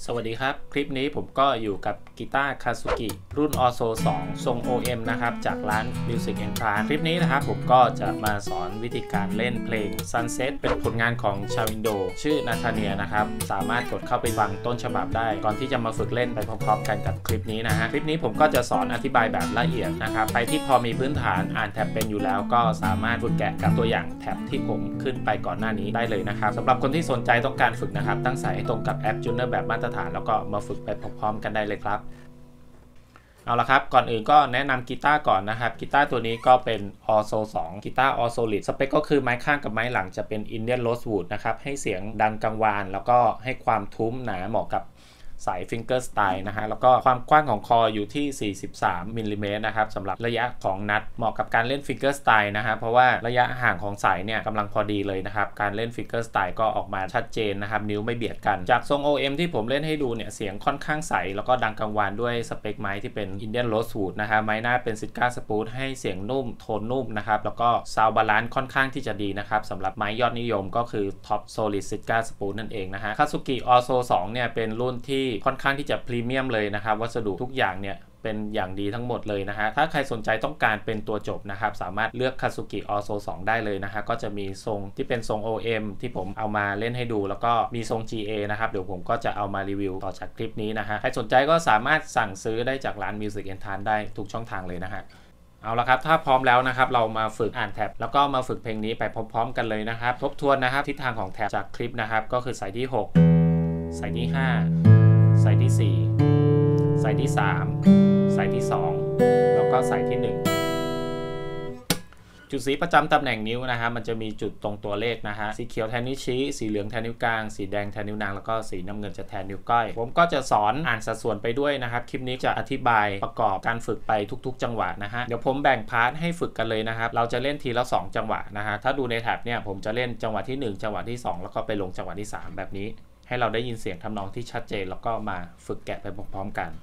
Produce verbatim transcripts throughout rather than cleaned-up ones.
สวัสดีครับคลิปนี้ผมก็อยู่กับกีตาร์คาซุกิรุ่น ออโซ สอง ทรง โอ เอ็ม นะครับจากร้าน Music Entrance คลิปนี้นะครับผมก็จะมาสอนวิธีการเล่นเพลง Sunset เป็นผลงานของชาวอินโดชื่อนาธาเนียนะครับสามารถกดเข้าไปฟังต้นฉบับได้ก่อนที่จะมาฝึกเล่นไปพร้อมๆกันกับคลิปนี้นะฮะคลิปนี้ผมก็จะสอนอธิบายแบบละเอียดนะครับใครที่พอมีพื้นฐานอ่านแท็บเป็นอยู่แล้วก็สามารถฝึกแกะกับตัวอย่างแท็บที่ผมขึ้นไปก่อนหน้านี้ได้เลยนะครับสำหรับคนที่สนใจต้องการฝึกนะครับตั้งสายให้ตรงกับแอป Juno แบบมาตรฐานแล้วก็มาฝึกไปพร้อมๆกันได้เลยครับเอาละครับก่อนอื่นก็แนะนำกีตาร์ก่อนนะครับกีตาร์ตัวนี้ก็เป็น ออโซ สอง กีตาร์ All Solid สเปคก็คือไม้ข้างกับไม้หลังจะเป็น Indian Rosewood นะครับให้เสียงดังกังวานแล้วก็ให้ความทุ้มหนาเหมาะกับสายฟิงเกอร์สไตล์นะฮะแล้วก็ความกว้างของคออยู่ที่สี่สิบสามมิลลิเมตรนะครับสำหรับระยะของนัดเหมาะกับการเล่นฟิงเกอร์สไตล์นะฮะเพราะว่าระยะห่างของสายเนี่ยกำลังพอดีเลยนะครับการเล่นฟิงเกอร์สไตล์ก็ออกมาชัดเจนนะครับนิ้วไม่เบียดกันจากทรง โอ เอ็ม ที่ผมเล่นให้ดูเนี่ยเสียงค่อนข้างใสแล้วก็ดังกังวานด้วยสเปคไม้ที่เป็น Indian Rosewood นะฮะไม้หน้าเป็นซิก้าสปูตให้เสียงนุ่มโทนนุ่มนะครับแล้วก็ซาวด์บาลานซ์ค่อนข้างที่จะดีนะครับสำหรับไม้ยอดนิยมก็คือ Top Solid ซิก้าสปูตนั่นเองนะฮะ Kazuki ออโซ สอง เนี่ยเป็นรุ่นที่ค่อนข้างที่จะพรีเมียมเลยนะครับวัสดุทุกอย่างเนี่ยเป็นอย่างดีทั้งหมดเลยนะฮะถ้าใครสนใจต้องการเป็นตัวจบนะครับสามารถเลือก Kazuki ออโซ สอง ได้เลยนะฮะก็จะมีทรงที่เป็นทรง โอ เอ็ม ที่ผมเอามาเล่นให้ดูแล้วก็มีทรง จี เอ นะครับเดี๋ยวผมก็จะเอามารีวิวต่อจากคลิปนี้นะฮะใครสนใจก็สามารถสั่งซื้อได้จากร้าน Music Entrance ได้ทุกช่องทางเลยนะฮะเอาละครับถ้าพร้อมแล้วนะครับเรามาฝึกอ่านแท็บแล้วก็มาฝึกเพลงนี้ไปพร้อมๆกันเลยนะครับทบทวนนะครับทิศทางของแท็บจากคลิปนะครับก็คือสายที่หกสายที่ห้าสายที่สี่สายที่สามสายที่สองแล้วก็สายที่หนึ่งจุดสีประจำตำแหน่งนิ้วนะฮะมันจะมีจุดตรงตัวเลขนะฮะสีเขียวแทนนิ้วชี้สีเหลืองแทนนิ้วกลางสีแดงแทนนิ้วนางแล้วก็สีน้ำเงินจะแทนนิ้วก้อยผมก็จะสอนอ่านสัดส่วนไปด้วยนะครับคลิปนี้จะอธิบายประกอบการฝึกไปทุกๆจังหวะนะฮะเดี๋ยวผมแบ่งพาร์ทให้ฝึกกันเลยนะครับเราจะเล่นทีละสองจังหวะนะฮะถ้าดูในแท็บเนี่ยผมจะเล่นจังหวะที่หนึ่งจังหวะที่สองแล้วก็ไปลงจังหวะที่สามแบบนี้ให้เราได้ยินเสียงทำนองที่ชัดเจนแล้วก็มาฝึกแกะไปพร้อมๆกัน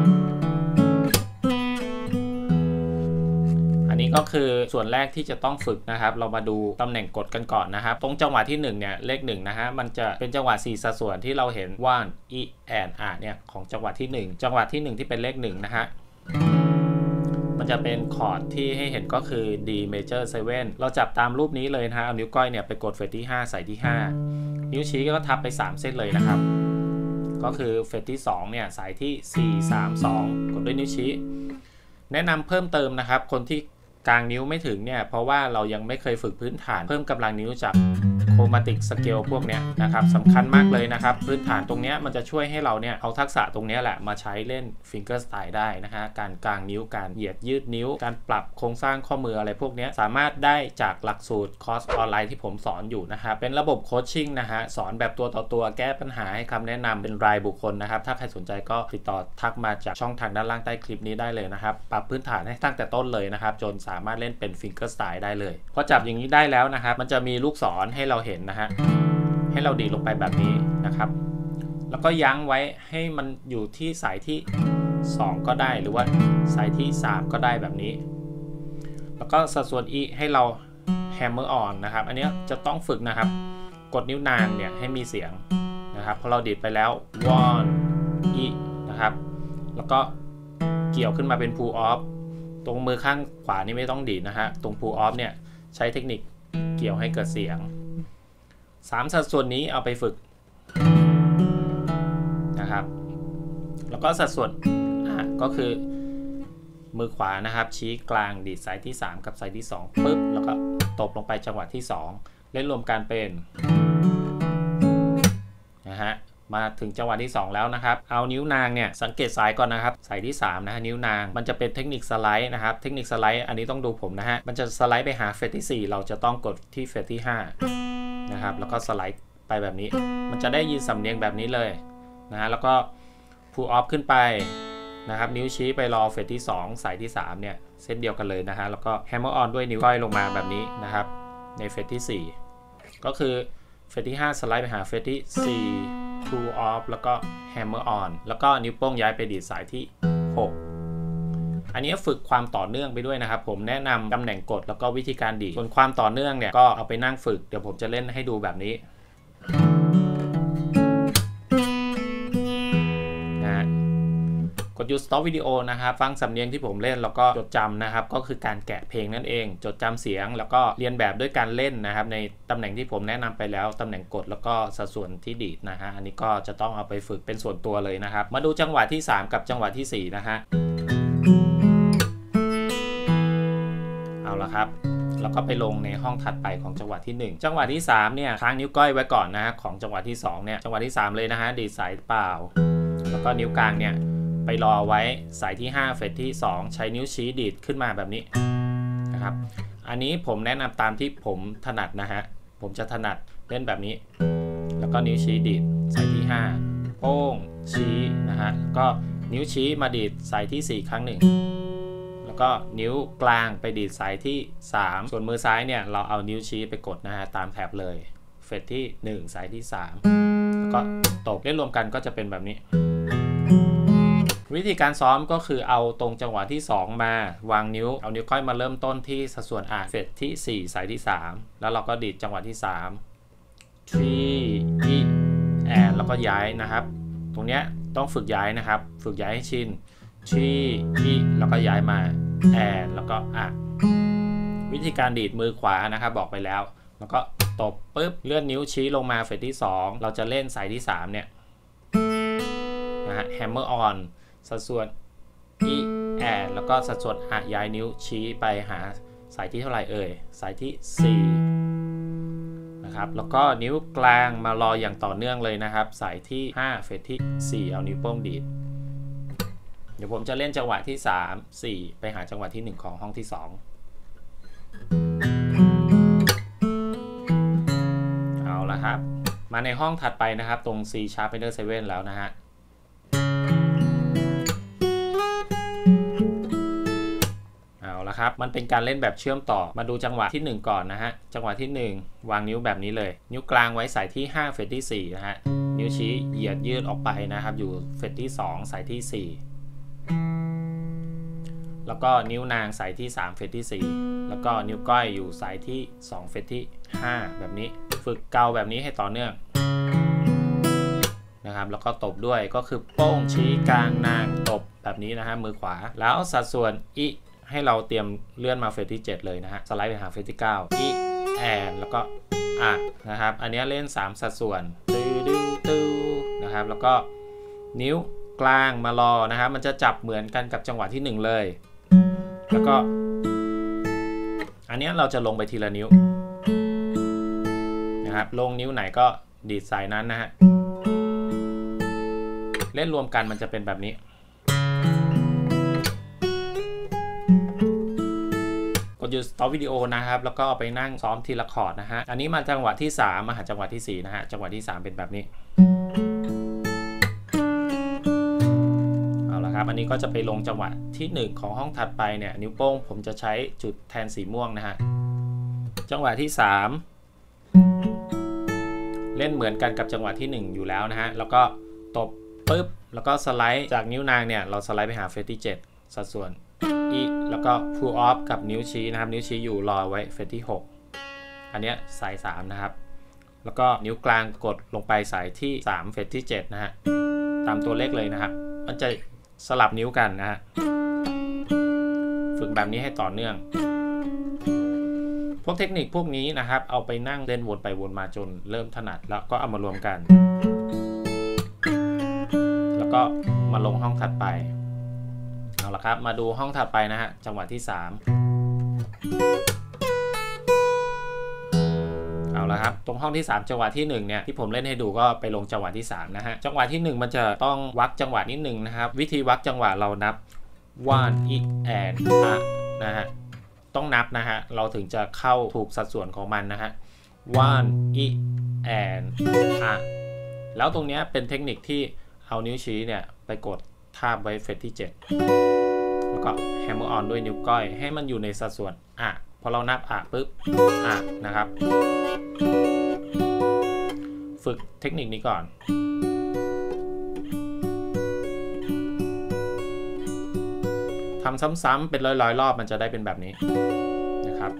อันนี้ก็คือส่วนแรกที่จะต้องฝึกนะครับเรามาดูตำแหน่งกดกันก่อนนะครับตรงจังหวะที่หนึ่งเนี่ยเลขหนึ่งนะฮะมันจะเป็นจังหวะสี่สัดส่วนที่เราเห็นว่า e and r เนี่ยของจังหวะที่หนึ่งจังหวะที่หนึ่งที่เป็นเลขหนึ่งนะฮะมันจะเป็นคอร์ดที่ให้เห็นก็คือ D major เซเว่นเราจับตามรูปนี้เลยนะฮะเอานิ้วก้อยเนี่ยไปกดเฟรตที่ห้าใส่ที่ห้านิ้วชี้ก็ทับไปสามเส้นเลยนะครับก็คือเฟรตที่สองเนี่ยสายที่สี่ สาม สองกดด้วยนิ้วชี้แนะนำเพิ่มเติมนะครับคนที่กลางนิ้วไม่ถึงเนี่ยเพราะว่าเรายังไม่เคยฝึกพื้นฐานเพิ่มกำลังนิ้วจากโครมาติกสเกลพวกเนี้ยนะครับสำคัญมากเลยนะครับพื้นฐานตรงเนี้ยมันจะช่วยให้เราเนี่ยเอาทักษะตรงเนี้ยแหละมาใช้เล่นฟิงเกอร์สไตล์ได้นะฮะการกลางนิ้วการเหยียดยืดนิ้วการปรับโครงสร้างข้อมืออะไรพวกเนี้ยสามารถได้จากหลักสูตรคอร์สออนไลน์ที่ผมสอนอยู่นะครับเป็นระบบโคชชิ่งนะฮะสอนแบบตัวต่อตัวแก้ปัญหาให้คำแนะนำเป็นรายบุคคลนะครับถ้าใครสนใจก็ติดต่อทักมาจากช่องทางด้านล่างใต้คลิปนี้ได้เลยนะครับปรับพื้นฐานให้ตั้งแต่ต้นเลยนะครับจนสามารถเล่นเป็นฟิงเกอร์สไตล์ได้เลยพอจับอย่างนี้ได้แล้วนะครับมันจะมีลูกศรให้เราเห็นนะฮะให้เราดีดลงไปแบบนี้นะครับแล้วก็ยั้งไว้ให้มันอยู่ที่สายที่สองก็ได้หรือว่าสายที่สามก็ได้แบบนี้แล้วก็สัดส่วน E ให้เรา hammer on นะครับอันนี้จะต้องฝึกนะครับกดนิ้วนางเนี่ยให้มีเสียงนะครับพอเราดีดไปแล้ว one E นะครับแล้วก็เกี่ยวขึ้นมาเป็น pull off ตรงมือข้างขวานี่ไม่ต้องดีดนะฮะตรง pull off เนี่ยใช้เทคนิคเกี่ยวให้เกิดเสียงสามสัดส่วนนี้เอาไปฝึกนะครับแล้วก็สัดส่วนอ่ะก็คือมือขวานะครับชี้กลางดีดสายที่สามกับสายที่สองปึ๊บแล้วก็ตบลงไปจังหวะที่สองเล่นรวมกันเป็นนะฮะมาถึงจังหวะที่สองแล้วนะครับเอานิ้วนางเนี่ยสังเกตสายก่อนนะครับสายที่สามนะฮะนิ้วนางมันจะเป็นเทคนิคสไลด์นะครับเทคนิคสไลด์อันนี้ต้องดูผมนะฮะมันจะสไลด์ไปหาเฟรตที่สี่เราจะต้องกดที่เฟรตที่ห้านะครับแล้วก็สไลด์ไปแบบนี้มันจะได้ยินสำเนียงแบบนี้เลยนะฮะแล้วก็ pull off ขึ้นไปนะครับนิ้วชี้ไปรอเฟรตที่สองสายที่สามเนี่ยเส้นเดียวกันเลยนะฮะแล้วก็ hammer on ด้วยนิ้วก้อยลงมาแบบนี้นะครับในเฟรตที่สี่ก็คือเฟรตที่ห้าสไลด์ไปหาเฟรตที่สี่ pull off แล้วก็ hammer on แล้วก็นิ้วโป้งย้ายไปดีดสายที่หกอันนี้ฝึกความต่อเนื่องไปด้วยนะครับผมแนะนำตำแหน่งกดแล้วก็วิธีการดีดส่วนความต่อเนื่องเนี่ยก็เอาไปนั่งฝึกเดี๋ยวผมจะเล่นให้ดูแบบนี้ดหยุด stop วิดีโอนะครับฟังสำเนียงที่ผมเล่นแล้วก็จดจำนะครับก็คือการแกะเพลงนั่นเองจดจำเสียงแล้วก็เรียนแบบด้วยการเล่นนะครับในตำแหน่งที่ผมแนะนำไปแล้วตำแหน่งกดแล้วก็สัดส่วนที่ดีดนะฮะอันนี้ก็จะต้องเอาไปฝึกเป็นส่วนตัวเลยนะครับมาดูจังหวะที่สามกับจังหวะที่สี่นะฮะเอาละครับแล้วก็ไปลงในห้องถัดไปของจังหวะที่หนึ่งจังหวะที่สามเนี่ยค้างนิ้วก้อยไว้ก่อนนะฮะของจังหวะที่สองเนี่ยจังหวะที่สามเลยนะฮะดีดสายเปล่าแล้วก็นิ้วกลางเนี่ยไปรอไว้สายที่ห้าเฟรตที่สองใช้นิ้วชี้ดีดขึ้นมาแบบนี้นะครับอันนี้ผมแนะนำตามที่ผมถนัดนะฮะผมจะถนัดเล่นแบบนี้แล้วก็นิ้วชี้ดีดสายที่ห้าโป้งชี้นะฮะก็นิ้วชี้มาดีดสายที่สี่ครั้งหนึ่งแล้วก็นิ้วกลางไปดีดสายที่สามส่วนมือซ้ายเนี่ยเราเอานิ้วชี้ไปกดนะฮะตามแถบเลยเฟรตที่หนึ่งสายที่สามแล้วก็ตบเล่นรวมกันก็จะเป็นแบบนี้วิธีการซ้อมก็คือเอาตรงจังหวะที่สองมาวางนิ้วเอานิ้วก้อยมาเริ่มต้นที่สัดส่วนอ่ะเฟรตที่สี่สายที่สามแล้วเราก็ดีดจังหวะที่สาม three e and แล้วก็ย้ายนะครับตรงเนี้ยต้องฝึกย้ายนะครับฝึกย้ายให้ชิน three e แล้วก็ย้ายมา and แล้วก็อ่ะวิธีการดีดมือขวานะครับบอกไปแล้วแล้วก็ตบปุ๊บเลื่อนนิ้วชี้ลงมาเฟรตที่สองเราจะเล่นสายที่สามเนี่ยนะฮะ hammer onสัดส่วน e and แล้วก็สัดส่วนอ่ะย้ายนิ้วชี้ไปหาสายที่เท่าไหร่เอ่ยสายที่สี่นะครับแล้วก็นิ้วกลางมารออย่างต่อเนื่องเลยนะครับสายที่ห้าเฟรตที่สี่เอานิ้วโป้งดีดเดี๋ยวผมจะเล่นจังหวะที่สาม สี่ไปหาจังหวะที่หนึ่งของห้องที่สองเอาละครับมาในห้องถัดไปนะครับตรง C sharp minor เซเว่นแล้วนะฮะครับมันเป็นการเล่นแบบเชื่อมต่อมาดูจังหวะที่หนึ่งก่อนนะฮะจังหวะที่หนึ่งวางนิ้วแบบนี้เลยนิ้วกลางไว้สายที่ห้าเฟรตที่สี่นะฮะนิ้วชี้เหยียดยืดออกไปนะครับอยู่เฟรตที่สองสายที่สี่แล้วก็นิ้วนางสายที่สามเฟรตที่สี่แล้วก็นิ้วก้อยอยู่สายที่สองเฟรตที่ห้าแบบนี้ฝึกเกาแบบนี้ให้ต่อเนื่องนะครับแล้วก็ตบด้วยก็คือโป้งชี้กลางนางตบแบบนี้นะฮะมือขวาแล้วสัดส่วนอีให้เราเตรียมเลื่อนมาเฟรตที่เจ็ดเลยนะฮะสไลด์ไปหาเฟรตที่เก้าอีแอนแล้วก็อ่ะนะครับอันนี้เล่นสามสัดส่วนตื้อตื้อตื้อนะครับแล้วก็นิ้วกลางมารอนะครับมันจะจับเหมือนกันกับจังหวะที่หนึ่งเลยแล้วก็อันนี้เราจะลงไปทีละนิ้วนะครับลงนิ้วไหนก็ดีดสายนั้นนะฮะเล่นรวมกันมันจะเป็นแบบนี้กดหยุด stop วิดีโอนะครับแล้วก็เอาไปนั่งซ้อมทีละคอร์ดนะฮะอันนี้มาจังหวะที่สามมาหาจังหวะที่สี่นะฮะจังหวะที่สามเป็นแบบนี้เอาละครับอันนี้ก็จะไปลงจังหวะที่หนึ่งของห้องถัดไปเนี่ยนิ้วโป้งผมจะใช้จุดแทนสีม่วงนะฮะจังหวะที่สามเล่นเหมือนกันกับจังหวะที่หนึ่งอยู่แล้วนะฮะแล้วก็ตบปึ๊บแล้วก็สไลด์จากนิ้วนางเนี่ยเราสไลด์ไปหาเฟรตที่เจ็ดสัดส่วนอีแล้วก็ pull off กับนิ้วชี้นะครับนิ้วชี้อยู่รอไว้เฟรตที่หกอันนี้สายสามนะครับแล้วก็นิ้วกลางกดลงไปสายที่สามเฟรตที่เจ็ดนะฮะตามตัวเลขเลยนะครับมันจะสลับนิ้วกันนะฮะฝึกแบบนี้ให้ต่อเนื่องพวกเทคนิคพวกนี้นะครับเอาไปนั่งเล่นวนไปวนมาจนเริ่มถนัดแล้วก็เอามารวมกันแล้วก็มาลงห้องถัดไปเอาละครับมาดูห้องถัดไปนะฮะจังหวะที่สามเอาละครับตรงห้องที่สามจังหวะที่หนึ่งเนี่ยที่ผมเล่นให้ดูก็ไปลงจังหวะที่สามนะฮะจังหวะที่หนึ่งมันจะต้องวักจังหวะนิดหนึ่งนะครับวิธีวักจังหวะเรานับ one e and a นะฮะต้องนับนะฮะเราถึงจะเข้าถูกสัดส่วนของมันนะฮะ one e and a แล้วตรงนี้เป็นเทคนิคที่เอานิ้วชี้เนี่ยไปกดทาบไว้เฟรตที่เจ็ดแล้วก็ hammer on ด้วยนิ้วก้อยให้มันอยู่ในสัดส่วนอ่ะพอเรานับอ่ะปุ๊บอ่ะนะครับฝึกเทคนิคนี้ก่อนทำซ้ำๆเป็นร้อยๆรอบมันจะได้เป็นแบบนี้นะครับ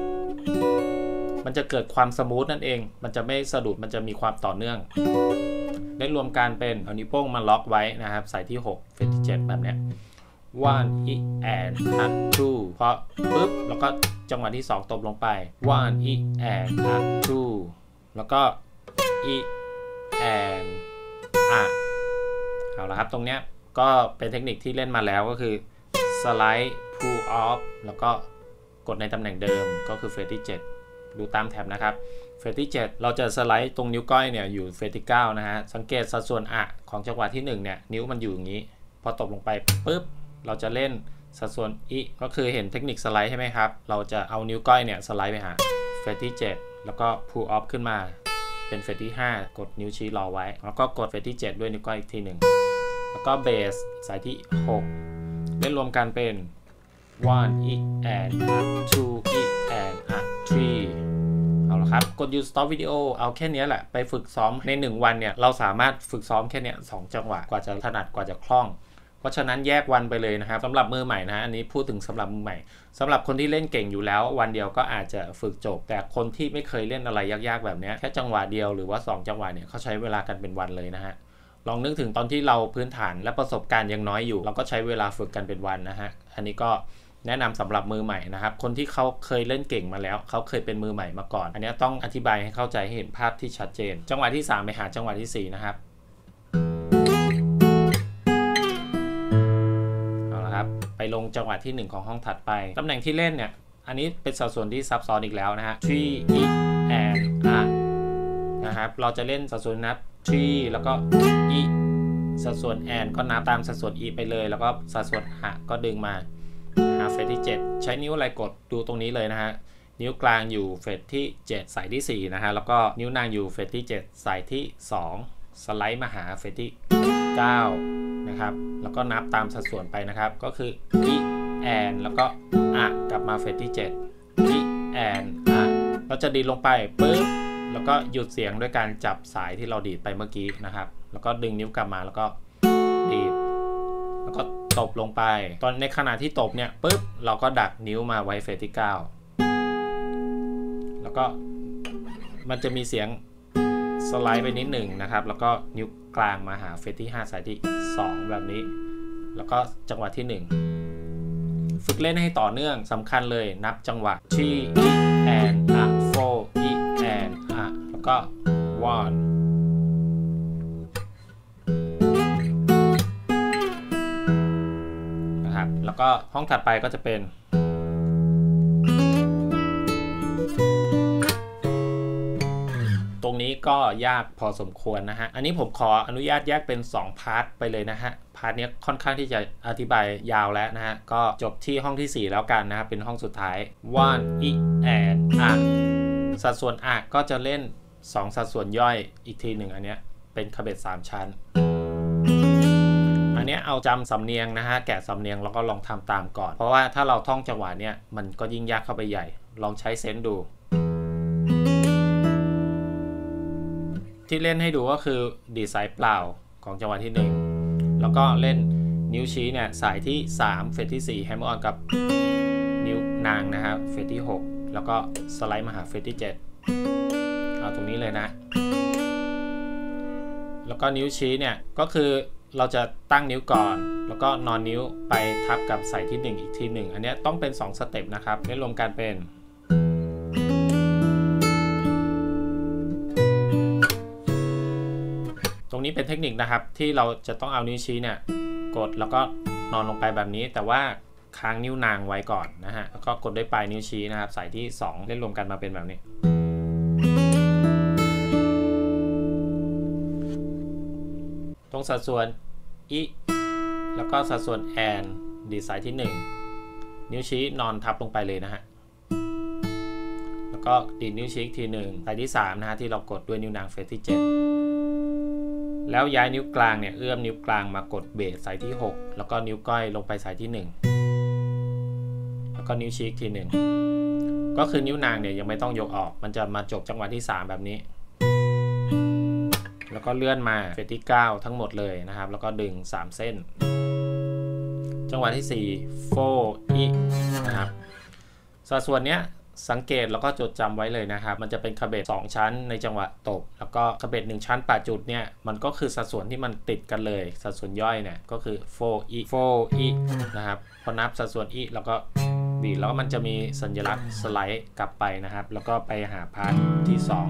มันจะเกิดความสมูทนั่นเองมันจะไม่สะดุดมันจะมีความต่อเนื่องเล่นรวมกันเป็นเอานิ้วโป้งมาล็อกไว้นะครับใส่ที่หกเฟรตที่เจ็ดแบบเนี้ย one e and a two พอปุ๊บแล้วก็จังหวะที่สองตบลงไป one e and a two แล้วก็ e and a เอาละครับตรงเนี้ยก็เป็นเทคนิคที่เล่นมาแล้วก็คือสไลด์ pull off แล้วก็กดในตำแหน่งเดิมก็คือเฟรตที่เจ็ดดูตามแท็บนะครับเฟรตที่เจ็ดเราจะสไลด์ตรงนิ้วก้อยเนี่ยอยู่เฟรตที่เก้านะฮะสังเกตสัดส่วนอะของจังหวะที่หนึ่งเนี่ยนิ้วมันอยู่อย่างนี้พอตบลงไปปุ๊บเราจะเล่นสัดส่วนอีก็คือเห็นเทคนิคสไลด์ใช่ไหมครับเราจะเอานิ้วก้อยเนี่ยสไลด์ไปหาเฟรตที่เจ็ดแล้วก็ pull off ขึ้นมาเป็นเฟรตที่ห้ากดนิ้วชี้รอไว้แล้วก็กดเฟรตที่เจ็ดด้วยนิ้วก้อยอีกทีหนึ่งแล้วก็เบสสายที่หกเล่นรวมกันเป็น one e and a two e and a three เอาละครับกดหยุด stop วิดีโอเอาแค่นี้แหละไปฝึกซ้อมในหนึ่งวันเนี่ยเราสามารถฝึกซ้อมแค่นี้สองจังหวะกว่าจะถนัดกว่าจะคล่องเพราะฉะนั้นแยกวันไปเลยนะครับสำหรับมือใหม่นะอันนี้พูดถึงสำหรับมือใหม่สำหรับคนที่เล่นเก่งอยู่แล้ววันเดียวก็อาจจะฝึกจบแต่คนที่ไม่เคยเล่นอะไรยากๆแบบนี้แค่จังหวะเดียวหรือว่าสองจังหวะเนี่ยเขาใช้เวลากันเป็นวันเลยนะฮะลองนึกถึงตอนที่เราพื้นฐานและประสบการณ์ยังน้อยอยู่เราก็ใช้เวลาฝึกกันเป็นวันนะฮะอันนี้ก็แนะนำสำหรับมือใหม่นะครับคนที่เขาเคยเล่นเก่งมาแล้วเขาเคยเป็นมือใหม่มาก่อนอันนี้ต้องอธิบายให้เข้าใจให้เห็นภาพที่ชัดเจนจังหวะที่สามไปหาจังหวะที่สี่นะครับเอาละครับไปลงจังหวะที่หนึ่งของห้องถัดไปตำแหน่งที่เล่นเนี่ยอันนี้เป็นสัดส่วนที่ซับซ้อนอีกแล้วนะฮะ three e and a นะครับเราจะเล่นสัดส่วนนับ three แล้วก็ e สัดส่วน and ก็นับตามสัดส่วน e ไปเลยแล้วก็สัดส่วน a ก็ดึงมาหาเฟรตที่เจ็ดใช้นิ้วอะไรกดดูตรงนี้เลยนะฮะนิ้วกลางอยู่เฟรตที่เจ็ดสายที่สี่นะฮะแล้วก็นิ้วนางอยู่เฟรตที่เจ็ดสายที่สองสไลด์มาหาเฟรตที่เก้านะครับแล้วก็นับตามสัดส่วนไปนะครับก็คือ e and แล้วก็ a กลับมาเฟรตที่เจ็ด e and a เราจะดีดลงไปปึ๊บแล้วก็หยุดเสียงด้วยการจับสายที่เราดีดไปเมื่อกี้นะครับแล้วก็ดึงนิ้วกลับมาแล้วก็ดีดแล้วก็ตบลงไปตอนในขณะที่ตบเนี่ยปึ๊บเราก็ดักนิ้วมาไว้เฟรตที่เก้าแล้วก็มันจะมีเสียงสไลด์ไปนิดหนึ่งนะครับแล้วก็นิ้วกลางมาหาเฟรตที่ห้าสายที่สองแบบนี้แล้วก็จังหวะที่หนึ่งฝึกเล่นให้ต่อเนื่องสำคัญเลยนับจังหวะ three e and a four e and a แล้วก็ oneแล้วก็ห้องถัดไปก็จะเป็นตรงนี้ก็ยากพอสมควรนะฮะอันนี้ผมขออนุญาตแยกเป็นสองพาร์ทไปเลยนะฮะพาร์ทนี้ค่อนข้างที่จะอธิบายยาวแล้วนะฮะก็จบที่ห้องที่สี่แล้วกันนะครับเป็นห้องสุดท้าย one e and a สัดส่วน a ก็จะเล่นสองสัดส่วนย่อยอีกทีหนึ่งอันเนี้ยเป็นคาเบตสามชั้นอันนี้เอาจำสำเนียงนะฮะแกะสำเนียงแล้วก็ลองทำตามก่อนเพราะว่าถ้าเราท่องจังหวะเนี้ยมันก็ยิ่งยากเข้าไปใหญ่ลองใช้เซนส์ดูที่เล่นให้ดูก็คือดีดสายเปล่าของจังหวะที่หนึ่งแล้วก็เล่นนิ้วชี้เนี่ยสายที่สามเฟรตที่สี่แฮมเมอร์ออนกับนิ้วนางนะครับเฟรตที่หกแล้วก็สไลด์มาหาเฟรตที่เจ็ดเอาตรงนี้เลยนะแล้วก็นิ้วชี้เนี่ยก็คือเราจะตั้งนิ้วก่อนแล้วก็นอนนิ้วไปทับกับสายที่หนึ่งอีกทีหนึ่งอันนี้ต้องเป็นสองสเต็ปนะครับเล่นรวมกันเป็นตรงนี้เป็นเทคนิคนะครับที่เราจะต้องเอานิ้วชี้เนี่ยกดแล้วก็นอนลงไปแบบนี้แต่ว่าค้างนิ้วนางไว้ก่อนนะฮะแล้วก็กดด้วยปลายนิ้วชี้นะครับสายที่สองเล่นรวมกันมาเป็นแบบนี้ตรงสัดส่วน e แล้วก็สัดส่วน and ดีดสายที่หนึ่งนิ้วชี้นอนทับลงไปเลยนะฮะแล้วก็ดีดนิ้วชี้อีกทีหนึ่งสายที่สามนะฮะที่เรากดด้วยนิ้วนางเฟรตที่เจ็ดแล้วย้ายนิ้วกลางเนี่ยเอื้อมนิ้วกลางมากดเบสสายที่หกแล้วก็นิ้วก้อยลงไปสายที่หนึ่งแล้วก็นิ้วชี้อีกทีหนึ่งก็คือนิ้วนางเนี่ยยังไม่ต้องยกออกมันจะมาจบจังหวะที่สามแบบนี้แล้วก็เลื่อนมาเฟรตที่เก้าทั้งหมดเลยนะครับแล้วก็ดึงสามเส้นจังหวะที่สี่ four e นะครับสัดส่วนเนี้ยสังเกตแล้วก็จดจำไว้เลยนะครับมันจะเป็นคาเบตสองชั้นในจังหวะตบแล้วก็คาเบตหนึ่งชั้นแปดจุดเนี่ยมันก็คือสัดส่วนที่มันติดกันเลยสัดส่วนย่อยเนี่ยก็คือโฟร์อีโฟร์อีนะครับพอนับสัดส่วนอีแล้วก็ดีแล้วมันจะมีสัญลักษณ์สไลด์กลับไปนะครับแล้วก็ไปหาพาร์ทที่สอง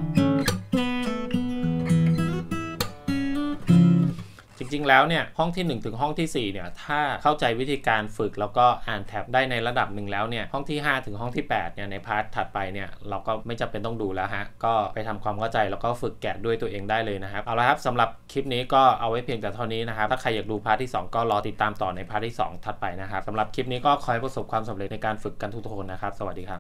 จริงๆแล้วเนี่ยห้องที่หนึ่งถึงห้องที่สี่เนี่ยถ้าเข้าใจวิธีการฝึกแล้วก็อ่านแท็บได้ในระดับหนึ่งแล้วเนี่ยห้องที่ห้าถึงห้องที่แปดเนี่ยในพาร์ทถัดไปเนี่ยเราก็ไม่จำเป็นต้องดูแล้วฮะก็ไปทำความเข้าใจแล้วก็ฝึกแกะด้วยตัวเองได้เลยนะครับเอาละครับสำหรับคลิปนี้ก็เอาไว้เพียงแต่เท่านี้นะครับถ้าใครอยากดูพาร์ทที่สองก็รอติดตามต่อในพาร์ทที่สองถัดไปนะครับสำหรับคลิปนี้ก็ขอให้ประสบความสำเร็จในการฝึกกันทุกๆคนนะครับสวัสดีครับ